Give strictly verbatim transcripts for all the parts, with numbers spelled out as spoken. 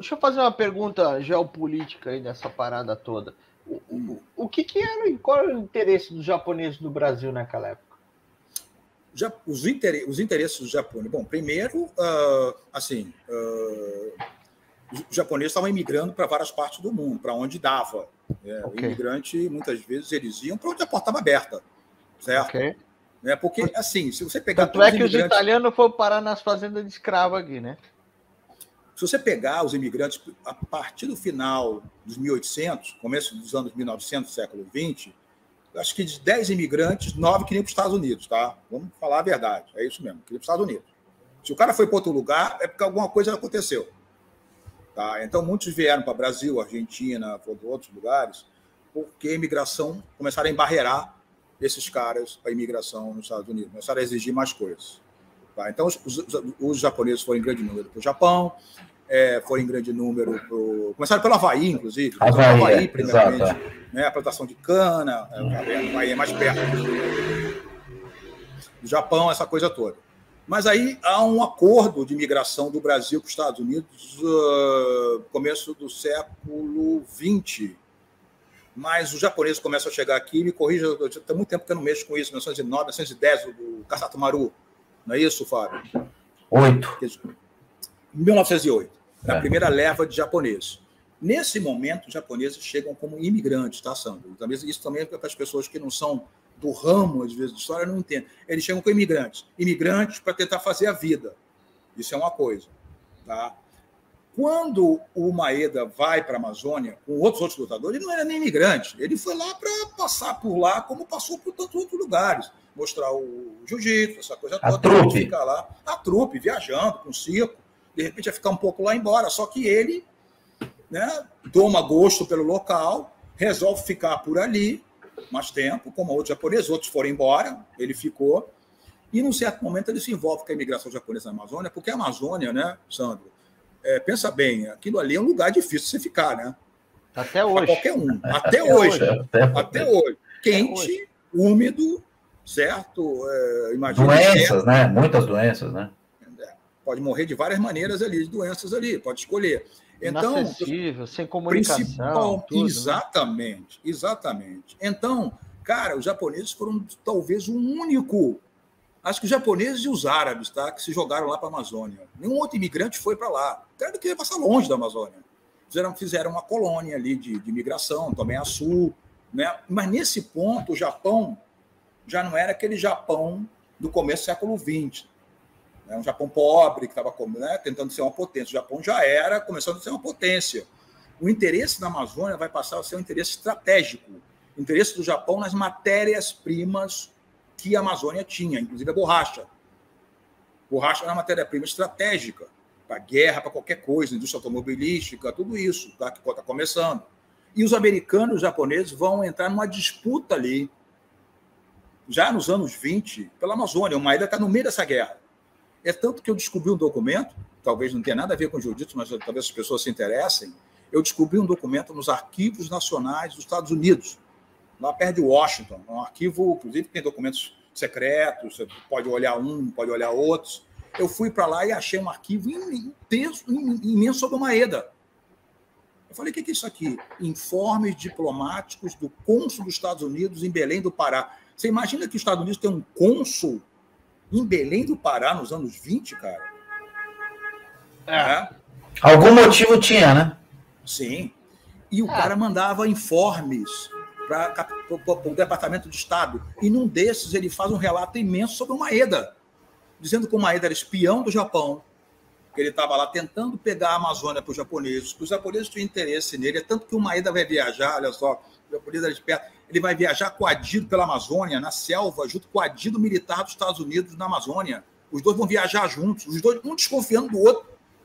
Deixa eu fazer uma pergunta geopolítica aí nessa parada toda. O, o, o que, que era, qual era o interesse dos japoneses no Brasil naquela época? Já, os, inter, os interesses dos japoneses. Bom, primeiro, uh, assim, uh, os japoneses estavam imigrando para várias partes do mundo, para onde dava. É, okay. O imigrante, muitas vezes, eles iam para onde a porta estava aberta, certo? Okay. É, porque, assim, se você pegar... Tanto é que os, imigrantes... os italianos foram parar nas fazendas de escravo aqui, né? Se você pegar os imigrantes a partir do final dos mil e oitocentos, começo dos anos mil e novecentos, século vinte, acho que de dez imigrantes, nove queriam para os Estados Unidos, tá? Vamos falar a verdade, é isso mesmo, queriam para os Estados Unidos. Se o cara foi para outro lugar, é porque alguma coisa aconteceu. Tá? Então, muitos vieram para o Brasil, Argentina, outros lugares, porque a imigração começaram a embarrear esses caras para a imigração nos Estados Unidos, começaram a exigir mais coisas. Tá? Então, os, os, os japoneses foram em grande número para o Japão, é, foram em grande número pro... começaram pelo Havaí, inclusive. Havaí, Havaí é, primeiramente, exato. Né? A plantação de cana, é, o Havaí é mais perto do Japão, essa coisa toda. Mas aí há um acordo de imigração do Brasil para os Estados Unidos no uh, começo do século vinte. Mas os japoneses começam a chegar aqui, me corrija, tem muito tempo que eu não mexo com isso, mil novecentos e nove, mil novecentos e dez, do Kasatomaru. Não é isso, Fábio? Oito. mil novecentos e oito. É a primeira leva de japoneses. Nesse momento, os japoneses chegam como imigrantes, tá, Sandro? Isso também é para as pessoas que não são do ramo, às vezes, de história, não entendem. Eles chegam como imigrantes. Imigrantes para tentar fazer a vida. Isso é uma coisa. Tá? Quando o Maeda vai para a Amazônia, com outros outros lutadores, ele não era nem imigrante. Ele foi lá para passar por lá, como passou por tantos outros lugares. Mostrar o jiu-jitsu, essa coisa toda. A trupe. Ficar lá. A trupe, viajando com o circo. De repente ia ficar um pouco lá embora. Só que ele, né, toma gosto pelo local, resolve ficar por ali mais tempo, como outros japoneses, outros foram embora, ele ficou. E, num certo momento, ele se envolve com a imigração japonesa na Amazônia, porque a Amazônia, né, Sandro, é, pensa bem, aquilo ali é um lugar difícil de você ficar, né? Até hoje. Para qualquer um. Até, até hoje. Até, até hoje. Quente, até hoje. Úmido, certo? É, imagina, doenças, certo. né? Muitas doenças, né? Pode morrer de várias maneiras ali, de doenças ali, pode escolher. Então, inacessível, sem comunicação. Tudo, exatamente, né? Exatamente. Então, cara, os japoneses foram talvez o único. Acho que os japoneses e os árabes, tá, que se jogaram lá para a Amazônia. Nenhum outro imigrante foi para lá. O cara queria passar longe da Amazônia. Fizeram, fizeram uma colônia ali de, de imigração, também a sul, né? Mas nesse ponto, o Japão já não era aquele Japão do começo do século vinte. É um Japão pobre, que estava, né, tentando ser uma potência. O Japão já era começando a ser uma potência. O interesse na Amazônia vai passar a ser um interesse estratégico. O interesse do Japão nas matérias-primas que a Amazônia tinha, inclusive a borracha. Borracha era uma matéria-prima estratégica para guerra, para qualquer coisa, indústria automobilística, tudo isso, tá, que está começando. E os americanos e os japoneses vão entrar numa disputa ali, já nos anos vinte, pela Amazônia. O Maeda está no meio dessa guerra. É tanto que eu descobri um documento, talvez não tenha nada a ver com jiu-jitsu, mas talvez as pessoas se interessem. Eu descobri um documento nos arquivos nacionais dos Estados Unidos, lá perto de Washington. É um arquivo, inclusive, que tem documentos secretos, você pode olhar um, pode olhar outros. Eu fui para lá e achei um arquivo intenso, imenso sobre o Maeda. Eu falei, o que é isso aqui? Informes diplomáticos do cônsul dos Estados Unidos em Belém do Pará. Você imagina que os Estados Unidos tem um cônsul em Belém do Pará, nos anos vinte, cara? É. É. Algum motivo tinha, né? Sim. E o é. cara mandava informes para o Departamento de Estado. E num desses ele faz um relato imenso sobre o Maeda, dizendo que o Maeda era espião do Japão, que ele estava lá tentando pegar a Amazônia para os japoneses, que os japoneses tinham interesse nele. É tanto que o Maeda vai viajar, olha só, o japonês era esperto, ele vai viajar coadido pela Amazônia, na selva, junto com o adido militar dos Estados Unidos na Amazônia. Os dois vão viajar juntos, os dois, um desconfiando do outro.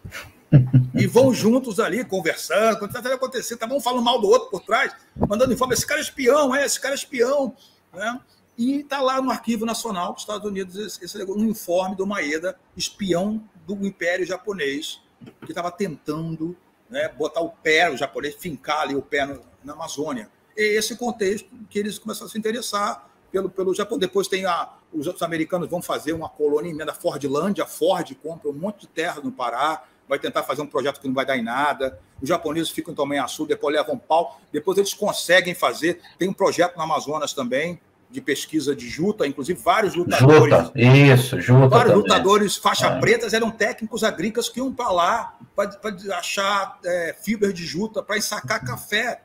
E vão juntos ali, conversando, quando está acontecendo, tá bom, falando mal do outro por trás, mandando informe, esse cara é espião, é, esse cara é espião. Né? E está lá no Arquivo Nacional dos Estados Unidos esse, esse, um informe do Maeda, espião do Império Japonês, que estava tentando, né, botar o pé, o japonês, fincar ali o pé no, na Amazônia. É esse contexto que eles começaram a se interessar pelo, pelo Japão. Depois tem a, os, os americanos vão fazer uma colônia emenda Fordlândia, a Ford compra um monte de terra no Pará, vai tentar fazer um projeto que não vai dar em nada. Os japoneses ficam em Tomé-Açu, depois levam um pau, depois eles conseguem fazer. Tem um projeto no Amazonas também, de pesquisa de juta, inclusive vários lutadores. Juta, isso, juta Vários também. lutadores faixa É. pretas eram técnicos agrícolas que iam para lá para achar é, fibras de juta, para ensacar café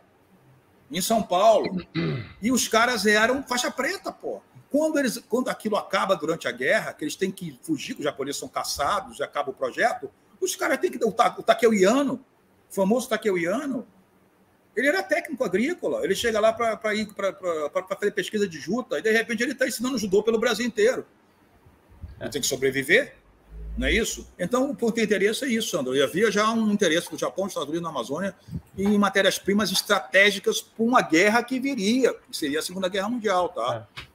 em São Paulo. E os caras eram faixa preta, pô. Quando, eles, quando aquilo acaba durante a guerra, que eles têm que fugir, que os japoneses são caçados, e acaba o projeto, os caras têm que... O, Ta, o Takeo Yano, o famoso Takeo Yano, ele era técnico agrícola, ele chega lá para ir para fazer pesquisa de juta, e de repente ele está ensinando judô pelo Brasil inteiro. Ele tem que sobreviver, não é isso? Então, o ponto de interesse é isso, Sandro. E havia já um interesse do Japão, dos Estados Unidos, na Amazônia, em matérias-primas estratégicas para uma guerra que viria, que seria a Segunda Guerra Mundial, tá? É.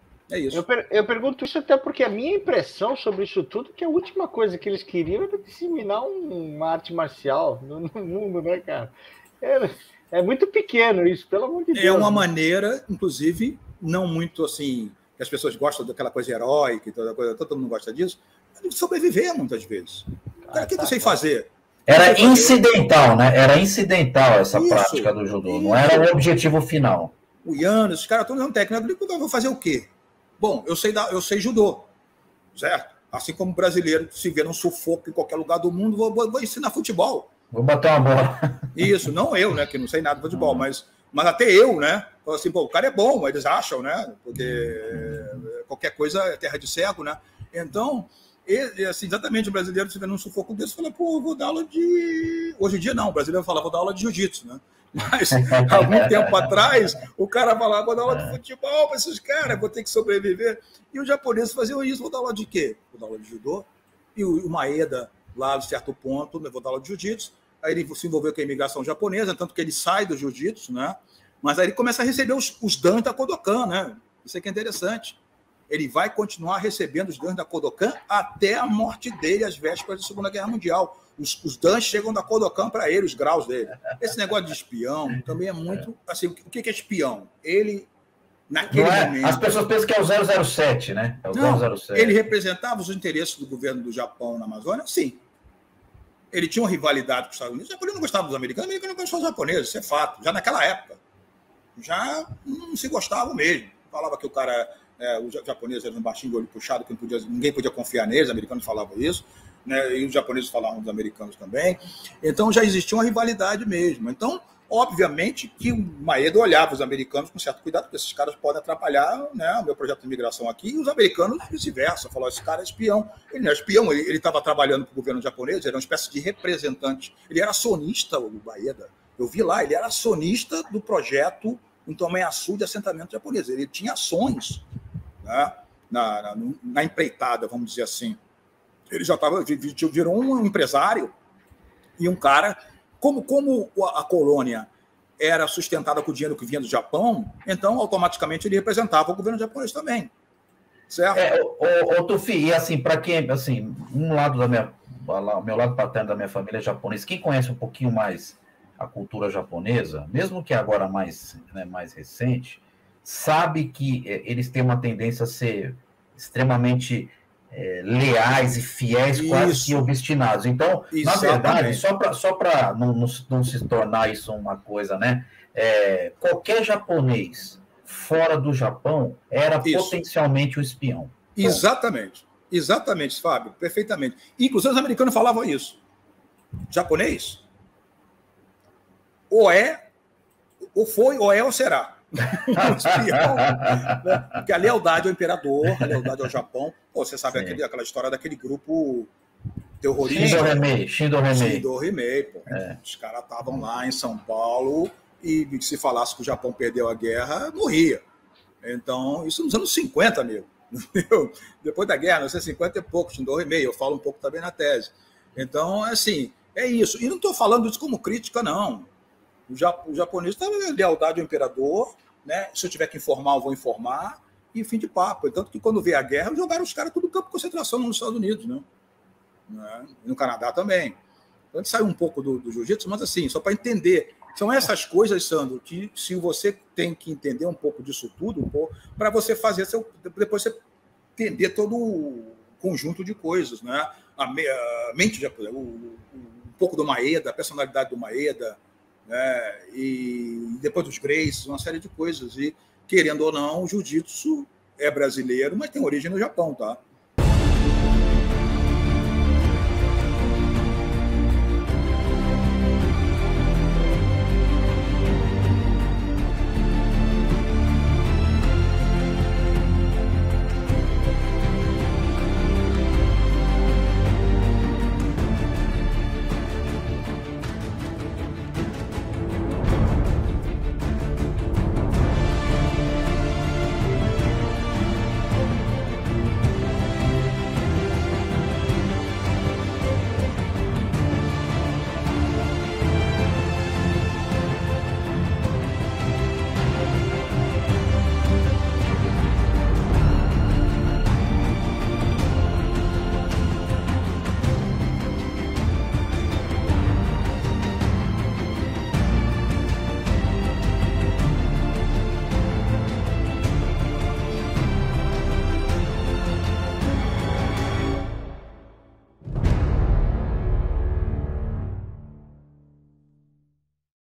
É isso. Eu, per eu pergunto isso até porque a minha impressão sobre isso tudo é que a última coisa que eles queriam era disseminar um, uma arte marcial no, no mundo, né, cara? É, é muito pequeno isso, pelo amor de Deus. É uma maneira, inclusive, não muito assim, que as pessoas gostam daquela coisa heróica, e toda coisa, todo mundo gosta disso, de sobreviver muitas vezes. Cara, o que, que eu sei fazer? Era incidental, né? Era incidental essa isso, prática do judô, isso. Não era o objetivo final. O Yano, os caras todos são técnicos, eu vou fazer o quê? Bom, eu sei, da, eu sei judô, certo? Assim como brasileiro, se vê num sufoco em qualquer lugar do mundo, vou, vou, vou ensinar futebol. Vou bater uma bola. Isso, não eu, né, que não sei nada de futebol, uhum. mas, mas até eu, né? Assim, pô, o cara é bom, eles acham, né? Porque qualquer coisa é terra de cego, né? Então, ele, assim, exatamente, o brasileiro se vê num sufoco desse, fala, pô, vou dar aula de... Hoje em dia não, o brasileiro fala, vou dar aula de jiu-jitsu, né? Mas, há algum tempo atrás, o cara falava, vou dar aula de futebol para esses caras, vou ter que sobreviver. E os japoneses faziam isso, vou dar aula de quê? Vou dar aula de judô. E o Maeda, lá de certo ponto, vou dar aula de jiu-jitsu. Aí ele se envolveu com a imigração japonesa, tanto que ele sai do jiu-jitsu, né? Mas aí ele começa a receber os, os danos da Kodokan, né? Isso aqui é interessante. Ele vai continuar recebendo os danos da Kodokan até a morte dele, às vésperas da Segunda Guerra Mundial. Os, os danos chegam da Kodokan para ele, os graus dele. Esse negócio de espião também é muito... Assim, o que é espião? Ele, naquele é, momento... As pessoas pensam que é o zero zero sete, né? É o não, zero zero sete. Ele representava os interesses do governo do Japão na Amazônia? Sim. Ele tinha uma rivalidade com os Estados Unidos. Ele não gostava dos americanos, os americanos não gostavam dos japoneses, isso é fato. Já naquela época. Já não se gostavam mesmo. Falava que o cara... É, os japoneses eram um baixinho de olho puxado, que não podia, ninguém podia confiar neles, os americanos falavam isso, né, e os japoneses falavam dos americanos também. Então já existia uma rivalidade mesmo. Então, obviamente, que o Maeda olhava os americanos com certo cuidado, porque esses caras podem atrapalhar, né, o meu projeto de imigração aqui, e os americanos vice-versa. Falaram, esse cara é espião. Ele não é espião, ele estava trabalhando para o governo japonês, ele era uma espécie de representante. Ele era acionista, o Maeda. Eu vi lá, ele era acionista do projeto em Tomé-Açu de assentamento japonês. Ele tinha ações, né, na, na, na empreitada, vamos dizer assim. Ele já estava, virou um empresário e um cara, como, como a colônia era sustentada com o dinheiro que vinha do Japão, então automaticamente ele representava o governo japonês também, certo? É, o, o Tufi, e assim, para quem, assim, um lado da minha, o meu lado paterno da minha família é japonês, quem conhece um pouquinho mais a cultura japonesa, mesmo que agora mais, né, mais recente, sabe que eles têm uma tendência a ser extremamente é, leais e fiéis, isso, quase que obstinados. Então, exatamente, na verdade, só para só para não, não, não se tornar isso uma coisa, né? É, qualquer japonês fora do Japão era isso. Potencialmente um espião. Exatamente. Bom. Exatamente, Fábio, perfeitamente. Inclusive, os americanos falavam isso. Japonês, ou é, ou foi, ou é, ou será. Um espião, né? Porque a lealdade ao imperador, a lealdade ao Japão. Pô, você sabe aquele, aquela história daquele grupo terrorista. Shindo Remei. Shindo Remei. Shindo Remei, pô. É. Os caras estavam lá em São Paulo e se falasse que o Japão perdeu a guerra, morria. Então, isso nos anos cinquenta, meu. Depois da guerra, nos anos cinquenta e pouco, Shindo Remei. Eu falo um pouco também na tese. Então, assim, é isso. E não estou falando isso como crítica, não. O japonês está lealdade ao imperador, né? Se eu tiver que informar, eu vou informar, e fim de papo. Tanto que quando veio a guerra, jogaram os caras tudo no campo de concentração nos Estados Unidos, né? E no Canadá também. Então a gente saiu um pouco do, do jiu-jitsu, mas assim, só para entender. São essas coisas, Sandro, que se você tem que entender um pouco disso tudo, um para você fazer, seu, depois você entender todo o, conjunto de coisas, né? A, me, a mente japonesa, o, o, um pouco do Maeda, a personalidade do Maeda, né? E depois dos Gracies, uma série de coisas. E, querendo ou não, o jiu-jitsu é brasileiro, mas tem origem no Japão, tá?